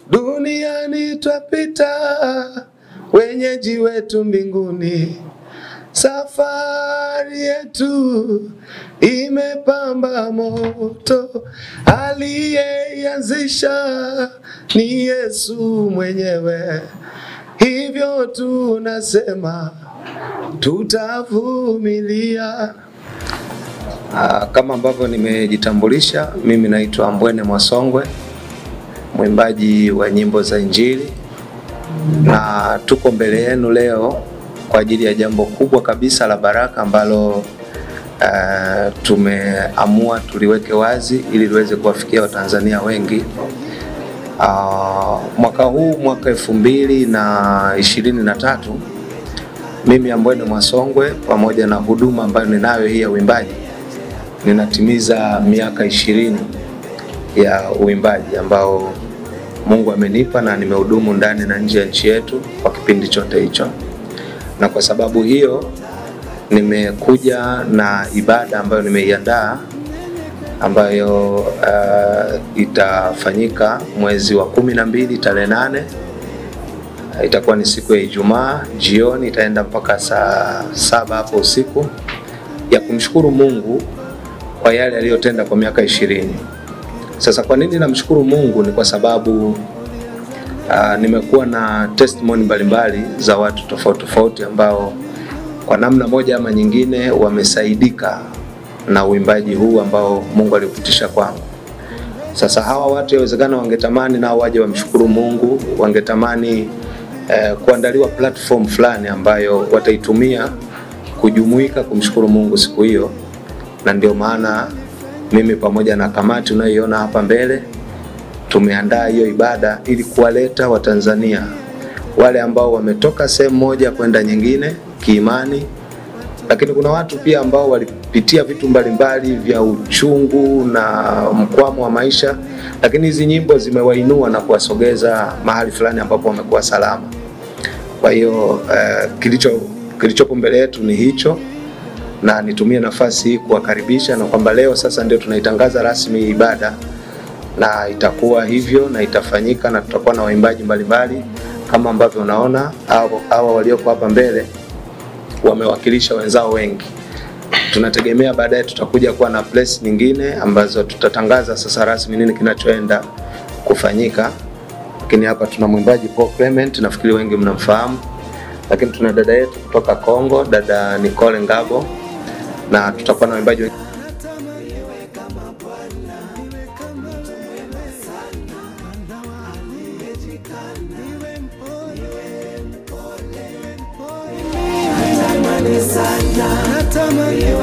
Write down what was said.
duniani twapita, wenyeji wetu mbinguni. Safari yetu imepamba moto, aliyeianzisha ni Yesu mwenyewe. Hivyo tunasema tutavumilia. Kama ambavyo nimejitambulisha, mimi naitwa Ambwene Mwasongwe, mwimbaji wa nyimbo za Injili, na tuko mbele yenu leo kwa ajili ya jambo kubwa kabisa la baraka ambalo tumeamua tuliweke wazi ili liweze kuwafikia Watanzania wengi. Mwaka huu, mwaka 2023, mimi Ambwene Mwasongwe pamoja na huduma ambayo ninayo hii ya uimbaji, ninatimiza miaka 20 ya uimbaji ambao Mungu amenipa, na nimehudumu ndani na nje ya nchi yetu kwa kipindi chote hicho. Na kwa sababu hiyo nimekuja na ibada ambayo nimeiandaa, ambayo itafanyika mwezi wa 12 tarehe 8. Itakuwa ni siku ya Ijumaa jioni, itaenda mpaka saa 7 hapo usiku, ya kumshukuru Mungu kwa yale aliyotenda kwa miaka 20. Sasa kwa nini namshukuru Mungu? Ni kwa sababu nimekuwa na testimony mbalimbali za watu tofauti tofauti ambao kwa namna moja ama nyingine wamesaidika na uimbaji huu ambao Mungu alipitisha kwangu. Sasa hawa watu yawezekana wangetamani nao waje wamshukuru Mungu, wangetamani kuandaliwa platform fulani ambayo wataitumia kujumuika kumshukuru Mungu siku hiyo. Na ndio maana mimi pamoja na kamati unayoiona hapa mbele tumeandaa hiyo ibada ili kuwaleta Watanzania wale ambao wametoka sehemu moja kwenda nyingine kiimani, lakini kuna watu pia ambao walipitia vitu mbalimbali vya uchungu na mkwamo wa maisha, lakini hizi nyimbo zimewainua na kuwasogeza mahali fulani ambapo wamekuwa salama. Kwa hiyo kilichopo mbele yetu ni hicho, na nitumie nafasi hii kuwakaribisha, na kwamba leo sasa ndio tunaitangaza rasmi ibada, na itakuwa hivyo na itafanyika, na tutakuwa na waimbaji mbalimbali kama ambavyo unaona. Hawa walioko hapa mbele wamewakilisha wenzao wengi. Tunategemea baadaye tutakuja kuwa na place nyingine ambazo tutatangaza sasa rasmi nini kinachoenda kufanyika. Lakini hapa tuna mwimbaji Paul Clement, nafikiri wengi mnamfahamu. Lakini tuna dada yetu kutoka Kongo, dada Nicole Ngabo, na tutakuwa na waimbaji wengi. Natamani